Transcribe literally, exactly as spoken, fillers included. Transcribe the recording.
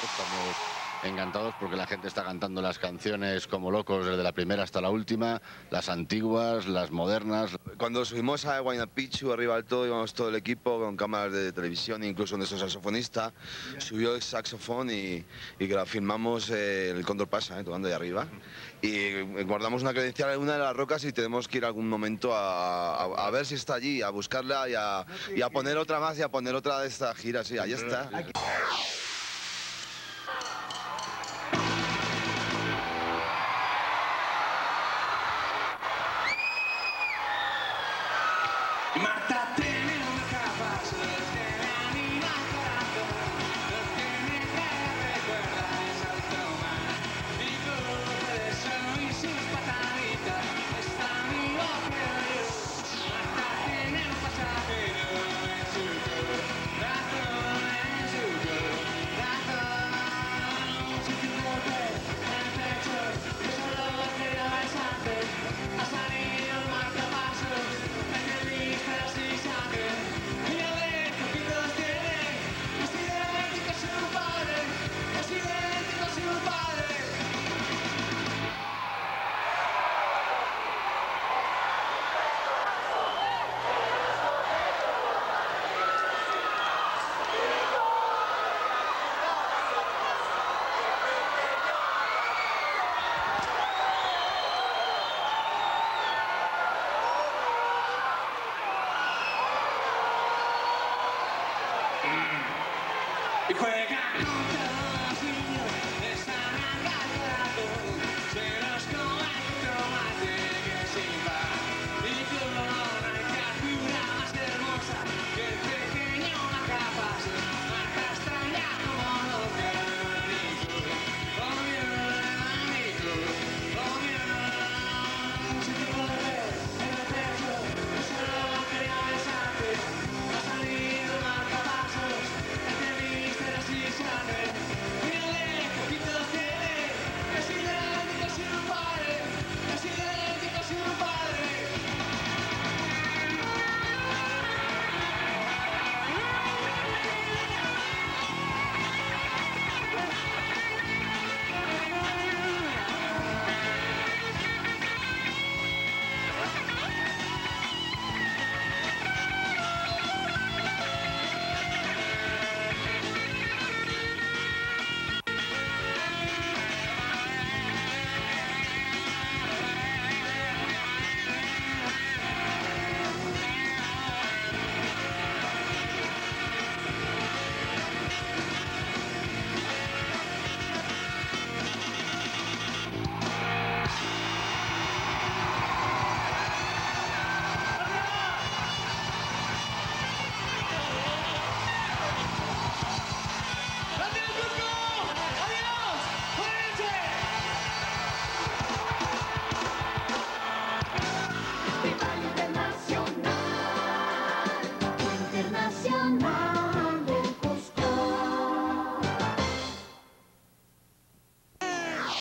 Estamos encantados porque la gente está cantando las canciones como locos desde la primera hasta la última, las antiguas, las modernas. Cuando subimos a Huayna Picchu, arriba del todo, íbamos todo el equipo con cámaras de televisión, incluso nuestro saxofonista subió el saxofón y, y que la filmamos eh, el Cóndor pasa, eh, tocando de arriba. Y guardamos una credencial en una de las rocas y tenemos que ir algún momento a, a, a ver si está allí, a buscarla y a, y a poner otra más y a poner otra de estas giras. Y ahí está.